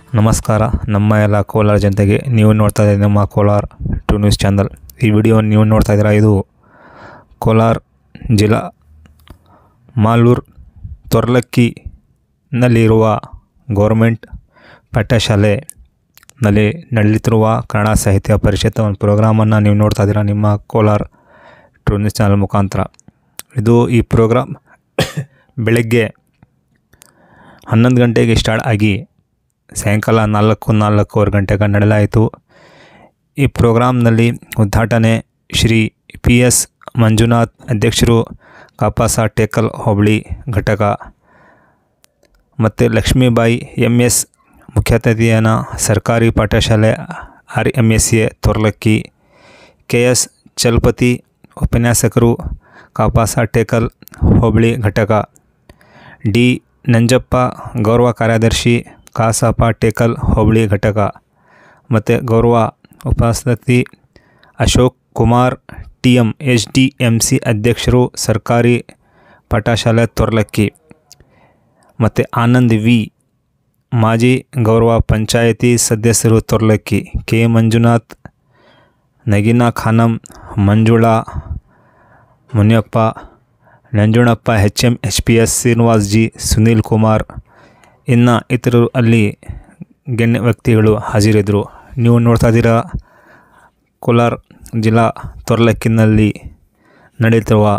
ನಮಸ್ಕಾರ. ನಮ್ಮ ಎಲ್ಲ ಕೋಲಾರ ಜನತೆಗೆ ನೀವು ನೋಡ್ತಾ ಇದ್ದೀರಿ ನಮ್ಮ ಕೋಲಾರ 2 ನ್ಯೂಸ್ ಚಾನಲ್. ಈ ವಿಡಿಯೋ ನೀವು ನೋಡ್ತಾ ಇದ್ದೀರಾ. ಇದು ಕೋಲಾರ ಜಿಲ್ಲಾ ಮಾಲೂರು ತೊರ್ಲಕ್ಕಿನಲ್ಲಿರುವ ಗೌರ್ಮೆಂಟ್ ಪಾಠಶಾಲೆಯಲ್ಲಿ ನಡೆಯುತ್ತಿರುವ ಕನ್ನಡ ಸಾಹಿತ್ಯ ಪರಿಷತ್ ಒಂದು ಪ್ರೋಗ್ರಾಮನ್ನು ನೀವು ನೋಡ್ತಾ ಇದ್ದೀರಾ ನಿಮ್ಮ ಕೋಲಾರ 2 ನ್ಯೂಸ್ ಚಾನಲ್ ಮುಖಾಂತರ. ಈ ಪ್ರೋಗ್ರಾಮ್ ಬೆಳಗ್ಗೆ 11 ಗಂಟೆಗೆ ಸ್ಟಾರ್ಟ್ ಆಗಿ ಸಾಯಂಕಾಲ 4 ಗಂಟೆಗೆ ನಡೆಯಲಾಯಿತು. ಈ ಪ್ರೋಗ್ರಾಮ್ನಲ್ಲಿ ಉದ್ಘಾಟನೆ ಶ್ರೀ PS ಮಂಜುನಾಥ್, ಅಧ್ಯಕ್ಷರು, ಕಾಪಾಸ ಟೇಕಲ್ ಹೋಬಳಿ ಘಟಕ, ಮತ್ತು ಲಕ್ಷ್ಮೀಬಾಯಿ MS, ಮುಖ್ಯ ಅತಿಥಿಯನ್ನು ಸರ್ಕಾರಿ ಪಾಠಶಾಲೆ RMSA ತೊರ್ಲಕ್ಕಿ, KS ಚಲಪತಿ, ಉಪನ್ಯಾಸಕರು, ಕಾಪಾಸ ಟೇಕಲ್ ಹೋಬಳಿ ಘಟಕ, D ನಂಜಪ್ಪ, ಗೌರವ ಕಾರ್ಯದರ್ಶಿ, ಕಸಾಪ ಟೇಕಲ್ ಹೋಬಳಿ ಘಟಕ, ಮತ್ತು ಗೌರವ ಉಪಸ್ಥಿತಿ ಅಶೋಕ್ ಕುಮಾರ್ TM SDMC ಅಧ್ಯಕ್ಷರು, ಸರ್ಕಾರಿ ಪಾಠಶಾಲೆ ತೊರ್ಲಕ್ಕಿ, ಮತ್ತು ಆನಂದ್ V, ಮಾಜಿ ಗೌರವ ಪಂಚಾಯತಿ ಸದಸ್ಯರು ತೊರ್ಲಕ್ಕಿ, K Manjunath, Nagina Khanam, Manjula, Muniyappa, ನಂಜುಣಪ್ಪ, HM SPS, Srinivas G, Sunil Kumar, ಇನ್ನು ಇತರರು ಅಲ್ಲಿ ಗಣ್ಯ ವ್ಯಕ್ತಿಗಳು ಹಾಜರಿದ್ದರು. ನೀವು ನೋಡ್ತಾ ಇದ್ದೀರಾ ಕೋಲಾರ ಜಿಲ್ಲಾ ತೊರ್ಲಕ್ಕಿನಲ್ಲಿ ನಡೆಯುತ್ತಿರುವ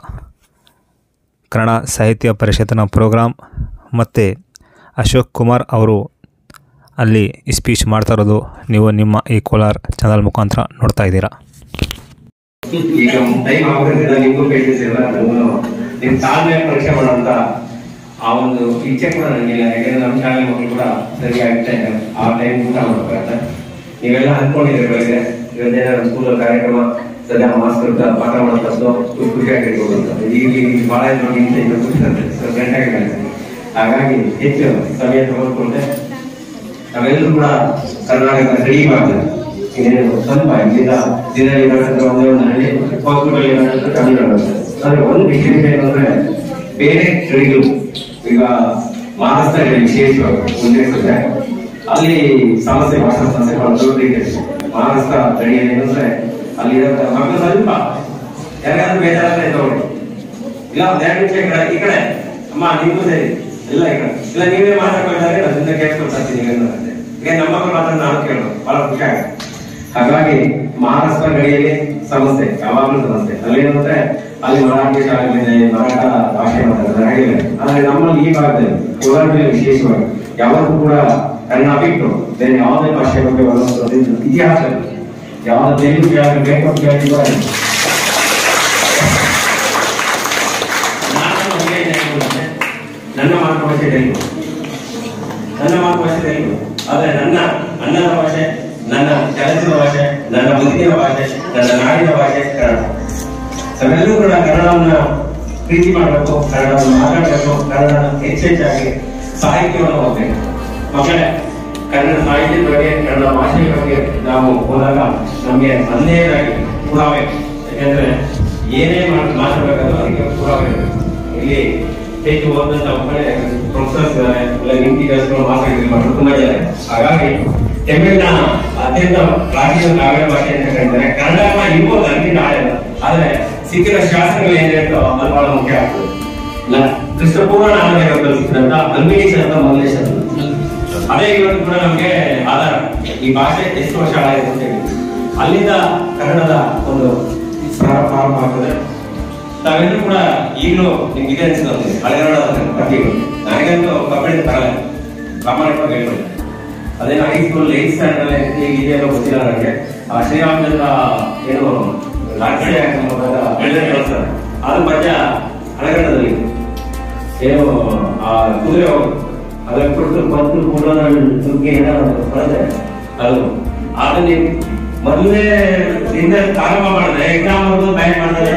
ಕನ್ನಡ ಸಾಹಿತ್ಯ ಪರಿಷತ್ತಿನ ಪ್ರೋಗ್ರಾಮ್, ಮತ್ತು ಅಶೋಕ್ ಕುಮಾರ್ ಅವರು ಅಲ್ಲಿ ಸ್ಪೀಚ್ ಮಾಡ್ತಾ ಇರೋದು ನೀವು ನಿಮ್ಮ ಈ ಕೋಲಾರ ಚಾನಲ್ ಮುಖಾಂತರ ನೋಡ್ತಾ ಇದ್ದೀರಾ. ಈಗ ಟೈಮ್ ಆಗೋದ್ರಿಂದ ನಿಮಗೂ ಪೇಷನ್ಸ್ ಇಲ್ಲ, ನಿಮ್ಮ ತಾಳ್ಮೆ ಪರೀಕ್ಷೆ ಮಾಡೋಂಥ ಆ ಒಂದು ಇಚ್ಛೆ ಕೂಡ ನನಗಿಲ್ಲ. ಯಾಕಂದ್ರೆ ನಮ್ಮ ಶಾಲೆ ಮಕ್ಕಳು ಕೂಡ ಸರಿಯಾಗಿ ಆ ಟೈಮ್ ಊಟ ಮಾಡಬೇಕಾಗತ್ತೆ. ನೀವೆಲ್ಲ ಅನ್ಕೊಂಡಿದ್ರೆ ಬೆಳಗ್ಗೆ ಇವತ್ತೇನಾದ್ರು ಸ್ಕೂಲಲ್ಲಿ ಕಾರ್ಯಕ್ರಮ ಸದ್ಯ ಮಾಸ್ಕರ್ ಪಾಠ ಮಾಡೋದು ಖುಷಿಯಾಗಿ ಹೋಗುತ್ತೆ. ಈಗ ಭಾಳ ನೋಡಿ ಗಂಟೆಗೆ, ಹಾಗಾಗಿ ಹೆಚ್ಚು ಸಮಯ ತಗೊಂಡ್ಕೊಂಡೆ ನಾವೆಲ್ಲರೂ ಕೂಡ ಕರ್ನಾಟಕ ರೆಡಿ ಮಾಡ್ತಾರೆ. ಇನ್ನೇನು ಸ್ವಲ್ಪ ಇಲ್ಲಿಂದ ದಿನದಲ್ಲಿ ಒಂದೇ ಒಂದು ಹಳ್ಳಿ ಹಾಸ್ಪಿಟಲ್ ತಮಿಳುನಾಡು. ಆದ್ರೆ ಒಂದು ವಿಶೇಷ ಏನಂದ್ರೆ ಬೇರೆ ಗಡಿಗಳು ಈಗ ಮಹಾರಾಷ್ಟ್ರ ವಿಶೇಷವಾಗಿ ಉಲ್ಲೇಖಿಸಿದ್ರೆ ಅಲ್ಲಿ ಸಮಸ್ಯೆ, ಭಾಷಾ ಸಮಸ್ಯೆ ಬಹಳ ದೊಡ್ಡ ರೀತಿ. ಮಹಾರಾಷ್ಟ್ರ ಗಡಿಯಲ್ಲಿ ಏನಂದ್ರೆ ಅಲ್ಲಿ ಮಕ್ಕಳು ಸ್ವಲ್ಪ ಯಾರಿಗಾದ್ರೂ ಬೇಜಾರಾದ್ರೆ ತಗೊಳ್ಳಿ, ಇಲ್ಲ ಒಂದ್ 2 ನಿಮಿಷ ಈ ಕಡೆ ಅಮ್ಮ ನಿಮ್ಗೂ ಸರಿ ಎಲ್ಲ ಈ ಕಡೆ ಇಲ್ಲ ನೀವೇ ಮಾತಾಡ್ಕೊಳ್ತಾರೆ, ಅದನ್ನ ಕೇಳ್ಕೊಳ್ತೀನಿ. ಈಗ ನಮ್ಮ ಮಕ್ಕಳು ಮಾತ್ರ ನಾನು ಕೇಳೋದು ಬಹಳ ಖುಷಿ ಆಗುತ್ತೆ. ಹಾಗಾಗಿ ಮಹಾರಾಷ್ಟ್ರ ಗಡಿಯಲ್ಲಿ ಸಮಸ್ಯೆ ಯಾವಾಗಲೂ ಸಮಸ್ಯೆ. ಅಲ್ಲೇನಂದ್ರೆ ಅಲ್ಲಿ ಮರಾಠಿ ಶಾಲೆಗಳಿದೆ, ಮರಾಠ ಭಾಷೆ ಮಾತಾಡ್ತಾರೆ. ಆದ್ರೆ ನಮ್ಮಲ್ಲಿ ಈ ಭಾಗದಲ್ಲಿ ಕೋಲಾರದಲ್ಲಿ ವಿಶೇಷವಾಗಿ ಯಾವತ್ತೂ ಕೂಡ ಕನ್ನಡ ಬಿಟ್ಟು ಬೇರೆ ಯಾವುದೇ ಭಾಷೆ ಬಗ್ಗೆ ಇತಿಹಾಸ ಯಾವ್ದು ತೆಲುಗು ಬೇಕು ಕೇಳಿದ್ದಾರೆ. ನನ್ನ ಮಾತೃಭಾಷೆ ತೆಲುಗು, ಆದ್ರೆ ನನ್ನ ಅಣ್ಣನ ಭಾಷೆ, ನನ್ನ ಕೆಲಸದ ಭಾಷೆ, ನನ್ನ ಬದುಕಿನ ಭಾಷೆ, ನನ್ನ ನಾಡಿನ ಭಾಷೆ ಕನ್ನಡ. ನಾವೆಲ್ಲರೂ ಕೂಡ ಕನ್ನಡವನ್ನ ಪ್ರೀತಿ ಮಾಡಬೇಕು, ಕನ್ನಡವನ್ನು ಮಾತಾಡಬೇಕು, ಕನ್ನಡ ಹೆಚ್ಚೆಚ್ಚಾಗಿ ಸಾಹಿತ್ಯವನ್ನು ಓದಬೇಕು. ಮಕ್ಕಳೇ, ಕನ್ನಡ ಸಾಹಿತ್ಯದ ಬಗ್ಗೆ, ಕನ್ನಡ ಭಾಷೆಯ ಬಗ್ಗೆ ನಾವು ಹೋದಾಗ ನಮಗೆ ಒಂದೇದಾಗಿ ಪುರಾವೆ. ಯಾಕೆಂದ್ರೆ ಏನೇ ಮಾತಾಡಬೇಕಾದ್ರೂ ಅದಕ್ಕೆ ಪುರಾವೆ ಇರಬೇಕು. ಇಲ್ಲಿ ಹೆಚ್ಚು ಓದಂತ ಒಬ್ಬರೇ ಪ್ರೊಫೆಸರ್ಸ್ ಇದ್ದಾರೆ, ಇಲ್ಲ ಇಂಟೀರಿಯರ್ಸ್ಗಳು ಮಾತಾಡಿದ್ರು ತುಂಬಾ ಜನ. ಹಾಗಾಗಿ ತಮಿಳಿನ ಅತ್ಯಂತ ಪ್ರಾಚೀನ ಕಾವ್ಯ ಭಾಷೆ ಅಂತ ಕರೀತಾರೆ. ಕನ್ನಡ ಇರ್ಬೋದು, ಅದಕ್ಕಿಂತ ಆಳಿಲ್ಲ. ಆದ್ರೆ ಸಿಕ್ಕಿದ ಶಾಸ್ತ್ರಗಳು ಏನ್ ಹೇಳ್ತೋ ಅದು ಬಹಳ ಮುಖ್ಯ ಆಗ್ತದೆ. ಕೃಷ್ಣಪೂರ್ಣ ಕಲಿಸಿದಂತ ಅಲ್ಮಿನೀಸ್ ಅಂತ ಮೊದಲೇ ಶಬ್ದ, ಅದೇ ಇವತ್ತು ಕೂಡ ನಮ್ಗೆ ಆಧಾರ. ಈ ಭಾಷೆ ಎಷ್ಟು ವರ್ಷ ಆಗಿದೆ ಅಂತ ಹೇಳಿ ಅಲ್ಲಿಂದ ಕನ್ನಡದ ಒಂದು ಪ್ರಾರಂಭ ಆಗ್ತದೆ. ತಾವೆಲ್ಲರೂ ಕೂಡ ಈಗಲೂ ನಿಮ್ಗೆ ಇದೆ ಅನಿಸ್ತದೆ ಹಳೆಗನ್ನಡದ ಪಟ್ಟಿಗಳು. ನನಗಂತೂ ಕಬಡ್ಡಿ ಬರಲ್ಲ, ಪ್ರಾಮಾಣಿಕವಾಗಿ ಹೇಳ್ಬೋದು. ಅದೇನೋ ಹೈಸ್ಕೂಲ್ 8th ಸ್ಟ್ಯಾಂಡರ್ಡ್ ಹೇಗಿದೆ ಅನ್ನೋ ಗೊತ್ತಿಲ್ಲ ನನಗೆ. ಆ ಶ್ರೀರಾಮಚಂದ್ರ ಏನು ಲಾಂಛನೆ ಹೇಳ್ತಾರೆ, ಅದು ಮಧ್ಯ ಹಳೆಗನ್ನಡದಲ್ಲಿ ಏನು ಆ ಕುದುರೆ ಅದಕ್ಕೆ ಕೊಟ್ಟು ಮತ್ತು ಕೂಡ ತುರ್ಗಿ ಬರುತ್ತೆ. ಅದು ಅದನ್ನ ಮೊದಲನೇ ದಿನ ಪ್ರಾರಂಭ ಮಾಡಿದ್ರೆ ಎಕ್ಸಾಮ್ ಬ್ಯಾನ್ ಮಾಡಿದ್ರೆ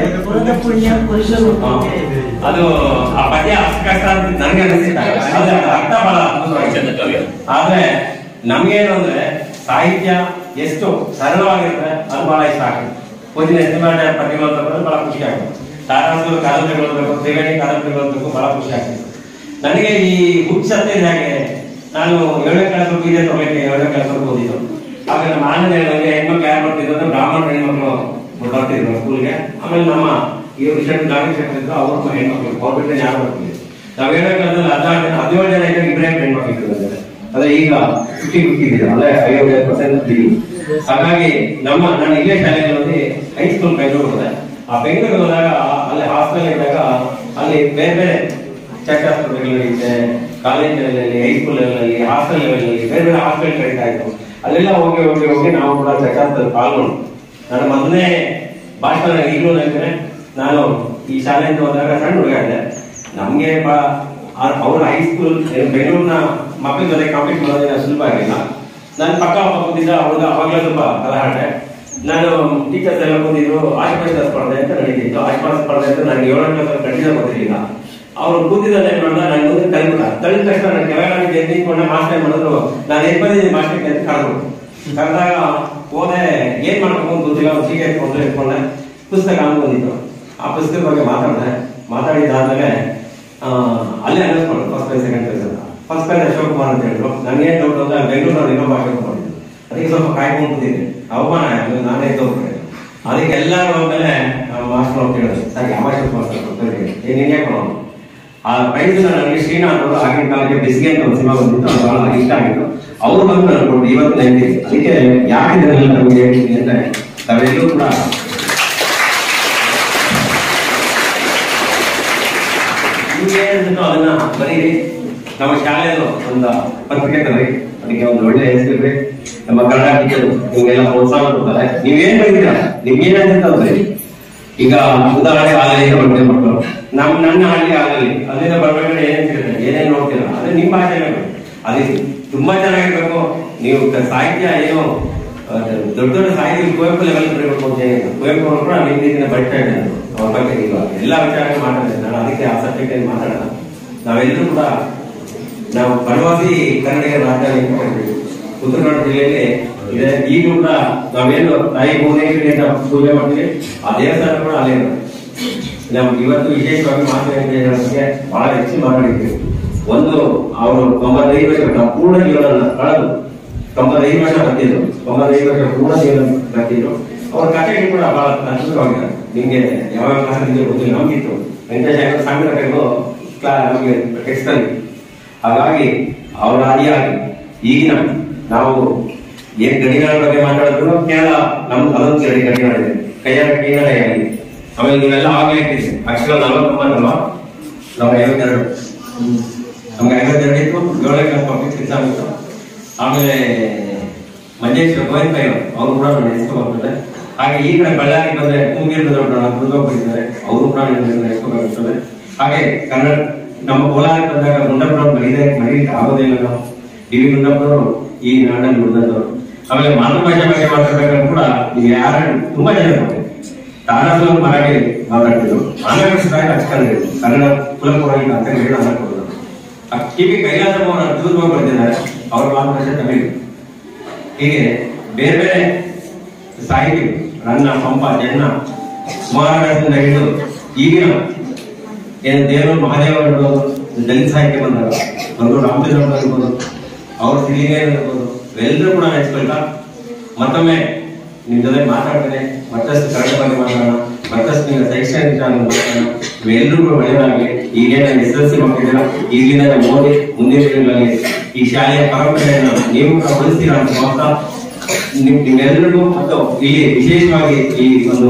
ಅದು ಆ ಪದ್ಯ ಅಷ್ಟು ಕಷ್ಟ ಅಂತ ನನಗೆ ಅನಿಸ್ತಾ. ಅರ್ಥ ಬಹಳ ಆದ್ರೆ ನಮ್ಗೇನು ಅಂದ್ರೆ ಸಾಹಿತ್ಯ ಎಷ್ಟು ಸರಳವಾಗಿರುತ್ತೆ ಅದು ಬಹಳ ಇಷ್ಟ ಆಗುತ್ತೆ. ಓದಿನ ಎಸ್ಟಿಮೇಟ್ ಪದ್ಯಗಳು ತಗೊಂಡು ಬಹಳ ಖುಷಿ ಆಗುತ್ತೆ. ತಾರಾಸು ಕಾದಂಬರಿಗಳು ಓದಬೇಕು, ತ್ರಿವೇಣಿ ಕಾದಂಬರಿಗಳು ಓದಬೇಕು, ಬಹಳ ಖುಷಿ ಆಗ್ತದೆ ನನಗೆ. ಈ ಹುಚ್ಚತ್ತೆ ಹೇಗೆ ನಾನು 7ನೇ ಕ್ಲಾಸ್ ವಿದ್ಯೆ ತಗೊಳ್ಳಕ್ಕೆ 7ನೇ ಕ್ಲಾಸ್ ಓದಿದ್ದು. ಆಗ ನಮ್ಮ ಆನಂದಗಳಿಗೆ ಹೆಣ್ಮಕ್ಳು ಯಾರು ಬರ್ತಿದ್ರು ಅಂದ್ರೆ ಬ್ರಾಹ್ಮಣ ಹೆಣ್ಮಕ್ಳು ಬರ್ತಿದ್ರು ಸ್ಕೂಲ್ಗೆ. ಆಮೇಲೆ ನಮ್ಮ ಇವರು ನಾಗೇಶ್ ಇದ್ರು, ಅವ್ರ ಹೆಣ್ಮಕ್ಳು ಅವ್ರ ಬಿಟ್ಟರೆ ಯಾರು ಬರ್ತಿದ್ರು. ನಾವು 7ನೇ ಕ್ಲಾಸಲ್ಲಿ 17 ಜನ ಇದ್ದಾಗ ಇಬ್ಬರೇ ಹೆಣ್ಮಕ್ಳು ಇದ್ರು. ಅದೇ ಈಗ 50-50 ಇದೆ, ಅಲ್ಲೇ 55% ಹಾಗಾಗಿ ನಾನು ಇಲ್ಲೇ ಶಾಲೆಗೆ ಓದಿ ಹೈಸ್ಕೂಲ್ ಬೆಂಗಳೂರು ಹೋದೆ. ಆ ಬೆಂಗಳೂರು ಹೋದಾಗ ಅಲ್ಲಿ ಹಾಸ್ಟೆಲ್ ಇದ್ದಾಗ ಅಲ್ಲಿ ಬೇರೆ ಬೇರೆ ಚರ್ಚಾಸ್ಪತ್ರೆಗಳಿದೆ, ಕಾಲೇಜಲ್ಲಿ, ಹೈಸ್ಕೂಲ್ ಲೆವೆಲಲ್ಲಿ, ಹಾಸ್ಟೆಲ್ ಲೆವೆಲಲ್ಲಿ ಬೇರೆ ಬೇರೆ ಹಾಸ್ಟೆಲ್ ಕರೀತಾ ಇತ್ತು. ಅಲ್ಲೆಲ್ಲ ಹೋಗಿ ನಾವು ಕೂಡ ಚರ್ಚಾಸ್ಪತ್ರೆ ಪಾಲ್ಗೊಂಡು ನನ್ನ ಮೊದಲನೇ ಭಾಷಣ ಈಗಲೂ ನೆನಪಿದೆ. ನಾನು ಈ ಶಾಲೆಯಿಂದ ಹೋದಾಗ ಸಣ್ಣ ಹುಡುಗ ಇದ್ದೆ. ನಮ್ಗೆ ಅವ್ರ ಹೈಸ್ಕೂಲ್ ಬೆಂಗಳೂರಿನ ಮಕ್ಕಳ ಜೊತೆ ಕಾಂಪೀಟ್ ಮಾಡೋದೇನ ಸುಲಭ ಆಗಿಲ್ಲ. ನಾನು ಪಕ್ಕ ಕೂತಿದ್ದ ಹುಡುಗ ಅವಾಗಲೇ ಸ್ವಲ್ಪ ಕಲಹಾಟೆ. ನಾನು ಟೀಚರ್ಸ್ ಎಲ್ಲ ಕೂತಿದ್ರು, ಆಶ್ವಾಸ ಸ್ಪರ್ಧೆ ಅಂತ ನಡೀತಿತ್ತು. ಆಶ್ವಾಸ ಸ್ಪರ್ಧೆ ಅಂತ ನನಗೆ 7ನೇ ಕ್ಲಾಸ್ ಖಂಡಿತ ಗೊತ್ತಿರಲಿಲ್ಲ. ಅವ್ರು ಕೂತಿದ್ದ ಏನ್ ಮಾಡಿದ, ನಾನು ಮುಂದೆ ತಳ್ಳಿದ ತಕ್ಷಣ ನಾನು ಕೆಳಗೆ ಎದ್ದಿಕೊಂಡೆ. ಮಾಸ್ಟರ್ ಮಾಡಿದ್ರು, ನಾನು ಏನ್ ಬಂದಿದ್ದೀನಿ ಮಾಸ್ಟರ್ಗೆ ಅಂತ ಕರೆದ್ರು. ಕರೆದಾಗ ಹೋದೆ, ಏನ್ ಮಾಡ್ಬೇಕು ಅಂತ ಗೊತ್ತಿಲ್ಲ. ಒಂದು ಸೀಗೆ ಇಟ್ಕೊಂಡೆ ಪುಸ್ತಕ ಬಂದಿತ್ತು. ಆ ಪುಸ್ತಕದ ಬಗ್ಗೆ ಮಾತಾಡಿದ್ದಾದ್ಮೇಲೆ ಅಲ್ಲೇ ಅನೌನ್ಸ್ ಮಾಡಿದ್ರು ಫಸ್ಟ್ ಪ್ರೈಸ್ ಸೆಕೆಂಡ್ ಪ್ರೈಸ್ ಅಂತ. ಫಸ್ಟ್ ಪ್ರೈಸ್ ಅಶೋಕ್ ಕುಮಾರ್ ಅಂತ ಹೇಳಿದ್ರು. ನನಗೇನ್ ಡೌಟ್ ಅಂದ್ರೆ ಬೆಂಗಳೂರಿನಲ್ಲಿ ಇನ್ನೊಬ್ಬ ಅಶೋಕ್ ಕುಮಾರ್ ಇದ್ರು. ಅದಕ್ಕೆ ಸ್ವಲ್ಪ ಕಾಯ್ಕೊಂಡು ಕೂತಿದ್ದೆ. ಅವಮಾನ ನಾನೇ ತೋರ್ಬಿಟ್ಟೆ. ಅದಕ್ಕೆ ಎಲ್ಲರೂ ಹೋದ್ಮೇಲೆ ಮಾಸ್ಟರ್ ಅವ್ರು ಕೇಳಿದ್ರು, ಸರ್ ಯಾವ ಅಶೋಕ್ ಕುಮಾರ್ ಸರ್ ನೀನ್ ಯಾಕೆ ಆ ಪ್ರೈಸ್ ನನಗೆ ಶ್ರೀನಾಥ್ ಅವರು ಆಗಿನ ಕಾಲಕ್ಕೆ ಬಿಸ್ಗೆ ಅಂತ ಒಂದು ಸಿನಿಮಾ ಬಂದಿತ್ತು, ಅದು ಬಹಳ ಇಷ್ಟ ಆಗಿತ್ತು. ಅವ್ರು ಬಂದು ಅನ್ಕೊಂಡು ಇವತ್ತು ನೆನಪಿದೆ. ಅದಕ್ಕೆ ಯಾಕೆ ನಮಗೆ ಹೇಳ್ತೀನಿ ಅಂದ್ರೆ ತಾವೆಲ್ಲರೂ ಕೂಡ ಅದನ್ನ ಬರೀರಿ. ನಮ್ಮ ಶಾಲೆಯಲ್ಲೂ ಒಂದು ಪತ್ರಿಕೆ ತರ್ರಿ, ಅದಕ್ಕೆ ಒಂದು ಒಳ್ಳೆ ಹೆಸರಿರ್ರಿ. ನಮ್ಮ ಕನ್ನಡ ಟೀಚರ್ ನಿಮ್ಗೆಲ್ಲ ಪ್ರೋತ್ಸಾಹ ಕೊಡ್ತಾರೆ. ನೀವೇನ್ ಬರೀತೀರ, ನಿಮ್ಗೇನಂತ ಬರೀ. ಈಗ ಉದಾಹರಣೆ ಆಗಲಿ ಬರ್ತೇವೆ ಮಕ್ಕಳು, ನನ್ನ ಹಳ್ಳಿ ಆಗಲಿ ಅಲ್ಲಿಂದ ಬರ್ಬೇಕಾದ್ರೆ ಏನೇನ್ ಸಿಗುತ್ತೆ, ಏನೇನ್ ನೋಡ್ತೀರ, ಅದೇ ನಿಮ್ಮ ಭಾಷೆನೇ ಅದೇ ತುಂಬಾ ಚೆನ್ನಾಗಿರ್ಬೇಕು. ನೀವು ಸಾಹಿತ್ಯ ಏನು ದೊಡ್ಡ ದೊಡ್ಡ ಸಾಹಿತ್ಯ ಕುವೆಂಪು ಲೆವೆಲ್ ಬರಬೇಕು ಅಂತ ಹೇಳಿದ್ರು. ಕುವೆಂಪು ಅವರು ಕೂಡ ಹಿಂದಿನ ಬಡ್ತಾ ಇದ್ದಾರೆ. ಅವ್ರ ಬಗ್ಗೆ ಈಗ ಎಲ್ಲಾ ವಿಚಾರ ಮಾತಾಡಿದೆ. ನಾನು ಅದಕ್ಕೆ ಆ ಸಬ್ಜೆಕ್ಟ್ ಮಾತಾಡೋಣ. ನಾವೆಲ್ಲರೂ ಕೂಡ ನಾವು ಬನವಾಸಿ ಕನ್ನಡಿಗರ ರಾಜಧಾನಿ ಉತ್ತರ ಕನ್ನಡ ಜಿಲ್ಲೆಯಲ್ಲಿ ಇದೆ. ಈಗಲೂ ಕೂಡ ನಾವೇನು ತಾಯಿ ಭುವನೇಶ್ವರಿ ಅಂತ ಪೂಜೆ ಮಾಡ್ತೀವಿ, ಆ ದೇವಸ್ಥಾನ ಕೂಡ ಅಲ್ಲೇ ಇರುತ್ತೆ. ನಮ್ಗೆ ಇವತ್ತು ವಿಶೇಷವಾಗಿ ಮಾತುಕತೆ ಬಹಳ ಹೆಚ್ಚು ಮಾತಾಡಿದ್ದೀವಿ. ಒಂದು ಅವರು 95 ವರ್ಷ ಪೂರ್ಣ ಜೀವನ ಕಳೆದು 95 ವರ್ಷ ಬರ್ತಿದ್ರು. 95 ವರ್ಷ ಪೂರ್ಣ ಜೀವನ ಬರ್ತಿದ್ರು. ಅವ್ರ ಕಥೆಗಳು ಕೂಡ ಬಹಳ ಅದ್ಭುತವಾಗಿದೆ. ನಿಮ್ಗೆ ಯಾವ ಕ್ಲಾಸಲ್ಲಿ ಗೊತ್ತಿಲ್ಲ, ನಮ್ಗಿತ್ತು ವೆಂಕಟೇಶ ಸಂಘಟನೆಗಳು ನಮಗೆ ಟೆಕ್ಸ್ಟ್ ಅಲ್ಲಿ. ಹಾಗಾಗಿ ಅವರ ಆದಿಯಾಗಿ ಈಗಿನ ನಾವು ಏನ್ ಗಡಿನಾಡ ಬಗ್ಗೆ ಮಾತಾಡಿದ್ರು ಕೇರಳ ನಮ್ದು ಅದೊಂದು ಗಡಿನಾಡ ಇದೆ, ಕೈಯಾರ ಗಡಿನಾಡ ಆಗಿದೆ. ಆಮೇಲೆ ನೀವೆಲ್ಲ ಆಗಲೇ ಇಟ್ಟಿದ್ರಿ ಅಕ್ಷರ 49 ನಮ್ಗೆ 52 ನಮ್ಗೆ 52 ಇತ್ತು. 7ನೇ ಕ್ಲಾಸ್ ಪಬ್ಲಿಕ್ ಎಕ್ಸಾಮ್ ಇತ್ತು. ಆಮೇಲೆ ಮಂಜೇಶ್ವರ ಗೋವಿಂದ ಅವರು ಕೂಡ ನೆನೆಸ್ಕೋಬಾಗ್ತದೆ. ಹಾಗೆ ಈ ಕಡೆ ಬಳ್ಳಾರಿ ಬಂದ್ರೆ ಕುಂಗಿರ್ತಾರೆ, ಅವರು ಕೂಡ ನೆನೆಸ್ಕೋಬೇಕಾಗ್ತದೆ. ಹಾಗೆ ಕನ್ನಡ ನಮ್ಮ ಕೋಲಾರಕ್ಕೆ ಬಂದಾಗ ಗುಂಡಪ್ಪನವ್ರು ಮರೀಲಿಕ್ಕೆ ಆಗೋದಿಲ್ಲ. ನಾವು ಡಿ.ವಿ. ಗುಂಡಪ್ಪನವರು ಈ ನಾಡಲ್ಲಿ ಉಳಿದವರು. ಆಮೇಲೆ ಮಾತೃಭಾಷೆ ಬಗ್ಗೆ ಮಾತಾಡ್ಬೇಕಾದ್ರೂ ಕೂಡ ಈಗ ಯಾರ ತುಂಬಾ ಜನ ತಾರಾಸುರ ಮರಾಠಿ ಮಾತಾಡ್ತಿದ್ರು. ಕನ್ನಡ ಕುಲಪುರೋಹಿತ ಅಂತ ಹೇಳಿ ಮಾತಾಡ್ಕೊಡೋದು. ಕಿವಿ ಕೈಲಾಸ ಅವರ ಅದ್ಭುತವಾಗಿ ಬರ್ತಿದ್ದಾರೆ. ಅವ್ರ ಮಾತೃಭಾಷೆ ತಮಿಳು. ಹೀಗೆ ಬೇರೆ ಬೇರೆ ಸಾಹಿತಿಗಳು ರನ್ನ, ಪಂಪ, ಜನ್ನ, ಕುಮಾರವ್ಯಾಸದಿಂದ ಹಿಡಿದು ಈಗಿನ ಏನು ದೇವರು ಮಹಾದೇವ ಇರ್ಬೋದು, ದಲಿತ ಸಾಹಿತ್ಯ ಬಂದಾಗ ಒಂದು ರಾಮಚಂದ್ರ ಇರ್ಬೋದು, ಅವ್ರ ಸಿರಿಗೇ ಇರ್ಬೋದು, ಎಲ್ಲರೂ ಕೂಡ ನೆನೆಸ್ಕೊಳ್ತಾ ಮತ್ತೊಮ್ಮೆ ನಿಮ್ ಜೊತೆ ಮಾತಾಡ್ತೇನೆ. ಮತ್ತಷ್ಟು ಕನ್ನಡ ಬಗ್ಗೆ ಮಾತಾಡೋಣ, ಮತ್ತಷ್ಟು ನಿಮ್ಮ ಶೈಕ್ಷಣಿಕ ಮಾತಾಡೋಣ. ಇವೆಲ್ಲರೂ ಕೂಡ ಒಳ್ಳೆಯದಾಗಲಿ. ಈಗೇನ SSLC ಮಕ್ಕಳಿದ್ದೀರ, ಈಗಿನ ಓದಿ ಮುಂದಿನ ದಿನಗಳಲ್ಲಿ ಈ ಶಾಲೆಯ ಪರಂಪರೆಯನ್ನು ನೀವು ಕೂಡ ಉಳಿಸ್ತೀರಾ ಅಂತ ಮಾತ್ರ ನಿಮ್ಮೆಲ್ಲರಿಗೂ ಮತ್ತು ಇಲ್ಲಿ ವಿಶೇಷವಾಗಿ ಈ ಒಂದು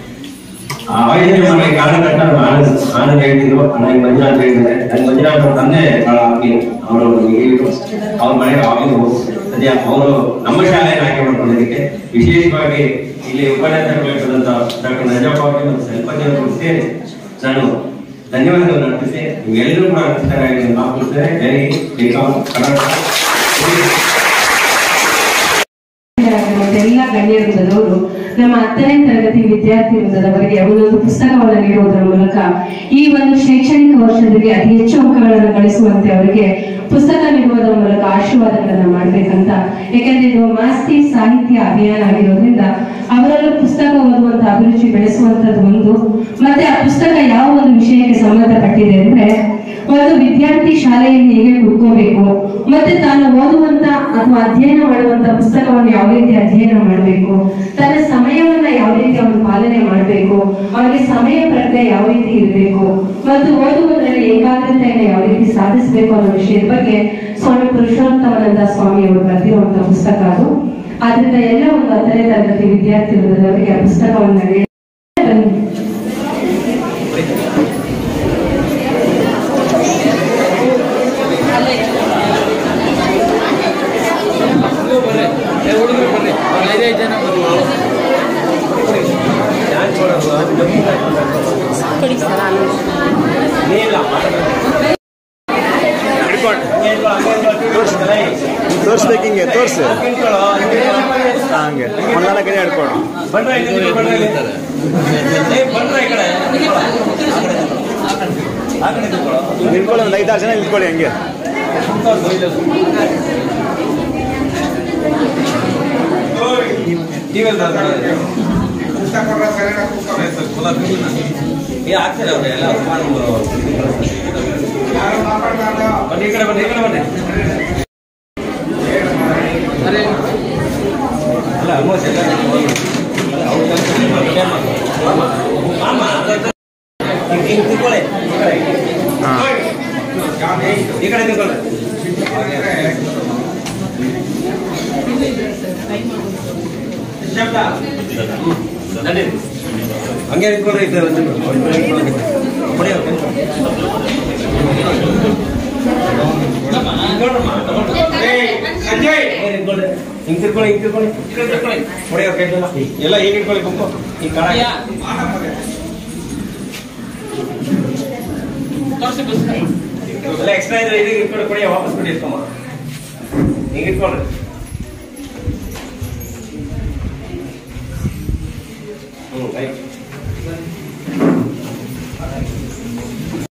ಆಯೋಜನೆ ಮಾಡಿ ಕಾರಣಕರ್ತ ಆನಂದ್ ಹೇಳ್ತಿದ್ರು. ನನಗೆ ಮಂಜುನಾಥ್ ಹೇಳಿದ್ದಾರೆ. ನನ್ ಮಂಜುನಾಥ್ ಅವ್ರ ತಂದೆ ಬಹಳ ಆತ್ಮೀಯ. ಅವರು ಅವ್ರ ಮನೆಗೆ ಆಗಿ ಸದ್ಯ ಅವರು ನಮ್ಮ ಶಾಲೆಯನ್ನು ಆಯ್ಕೆ ಮಾಡ್ಕೊಳ್ಳೋದಕ್ಕೆ ವಿಶೇಷವಾಗಿ ಇಲ್ಲಿ ಉಪನ್ಯಾಸಕರಾದಂತ ಡಾಕ್ಟರ್ ನಜಾಫ್ ಅವರಿಗೆ ಮತ್ತು ಸಲ್ಪತಿ ಅವರು ಸೇರಿ ನಾನು ಧನ್ಯವಾದಗಳನ್ನು ಅರ್ಪಿಸಿ ನಿಮ್ಗೆಲ್ಲರೂ ಕೂಡ ಅರ್ಪಿಸ್ತಾರೆ ಮಾತುಕೊಳ್ತೇನೆ. ಎಲ್ಲ ಗಣ್ಯ ವೃಂದದವರು ನಮ್ಮ 10ನೇ ತರಗತಿ ವಿದ್ಯಾರ್ಥಿ ವೃಂದದವರಿಗೆ ಒಂದೊಂದು ಪುಸ್ತಕವನ್ನು ನೀಡುವುದರ ಮೂಲಕ ಈ ಒಂದು ಶೈಕ್ಷಣಿಕ ವರ್ಷದಲ್ಲಿ ಅತಿ ಹೆಚ್ಚು ಅಂಕಗಳನ್ನು ಗಳಿಸುವಂತೆ ಅವರಿಗೆ ಪುಸ್ತಕ ನೀಡುವುದರ ಮೂಲಕ ಆಶೀರ್ವಾದಗಳನ್ನ ಮಾಡ್ಬೇಕಂತ. ಯಾಕಂದ್ರೆ ಇದು ಮಾಸ್ತಿ ಸಾಹಿತ್ಯ ಅಭಿಯಾನ ಆಗಿರೋದ್ರಿಂದ ಅವರಲ್ಲೂ ಪುಸ್ತಕ ಓದುವಂತ ಅಭಿರುಚಿ ಬೆಳೆಸುವಂತದ್ದು ಒಂದು. ಮತ್ತೆ ಆ ಪುಸ್ತಕ ಯಾವ ಒಂದು ವಿಷಯಕ್ಕೆ ಸಂಬಂಧಪಟ್ಟಿದೆ ಅಂದ್ರೆ ಮತ್ತು ವಿದ್ಯಾರ್ಥಿ ಶಾಲೆಯಲ್ಲಿ ಹೇಗೆ ಕುತ್ಕೋಬೇಕು, ಮತ್ತೆ ತಾನು ಓದುವಂತ ಅಥವಾ ಅಧ್ಯಯನ ಮಾಡುವಂತ ಪುಸ್ತಕವನ್ನು ಯಾವ ರೀತಿ ಅಧ್ಯಯನ ಮಾಡಬೇಕು, ತನ್ನ ಸಮಯವನ್ನ ಯಾವ ರೀತಿ ಅವನು ಪಾಲನೆ ಮಾಡಬೇಕು, ಅವನಿಗೆ ಸಮಯ ಪ್ರಜ್ಞೆ ಯಾವ ರೀತಿ ಇರಬೇಕು ಮತ್ತು ಓದುವುದರಲ್ಲಿ ಏಕಾಗ್ರತೆಯನ್ನು ಯಾವ ರೀತಿ ಸಾಧಿಸಬೇಕು ಅನ್ನೋ ವಿಷಯದ ಬಗ್ಗೆ ಸ್ವಾಮಿ ಪುರುಷೋತ್ತಮಾನಂದ ಸ್ವಾಮಿ ಅವರು ಬರೆದಿರುವಂತಹ ಪುಸ್ತಕ ಅದು. ಆದ್ರಿಂದ ಎಲ್ಲ ಒಂದು 10ನೇ ತರಗತಿ ವಿದ್ಯಾರ್ಥಿ ವೃಂದದವರಿಗೆ ಆ ಪುಸ್ತಕವನ್ನು ನೀಡಿ ತೋರಿಸ್ಬೇಕಿಂಗೆ ತೋರಿಸಿ ಹಂಗೆ ಒಂದಲ್ಲ ಕಡೆ ಹಿಡ್ಕೊಂಡು ನಿಂತ್ಕೊಳ್ಳಿ, ಒಂದು 5-6 ಜನ ನಿಂತ್ಕೊಳ್ಳಿ ಹಂಗೆ. ಆಗ್ತಾರೆ ಅವ್ರೆ ಎಲ್ಲ ಬನ್ನಿ, ಈ ಕಡೆ ಬನ್ನಿ, ಈ ಕಡೆ ಬನ್ನಿ. ಅಲ್ಲ ಆಲ್ಮೋಸ್ಟ್ ಎಲ್ಲ ತಿಳ್ಕೊಳ್ಳಿ, ಈ ಕಡೆ ತಿಳ್ಕೊಳ್ಳಿ. ಹಂಗೆ ನಿಂತ್ಕೊಳ್ರಿ, ಹಿಂಗ್ ತಿಳ್ಕೊಳ್ಳಿ, ಹಿಂಗ್ ತಿಳ್ಕೊಳ್ಳಿ, ಹೊಡೆಯೋ ಕೈಗೆಲ್ಲ ಎಲ್ಲ ಹೇಗೆ ಇಟ್ಕೊಳ್ಳಿ ಗುಂಪು ಈ ಕಾಳ ಎಲ್ಲ ಎಕ್ಸ್ಟ್ರಾ ಇದ್ರೆ ಇದಕ್ಕೆ ಇಟ್ಕೊಂಡು ಕೊಡಿ, ವಾಪಸ್ ಕೊಡಿ, ಇಟ್ಕೊಂಬ ಹಿಂಗೆ ಇಟ್ಕೊಳ್ರಿ. ರೈಟ್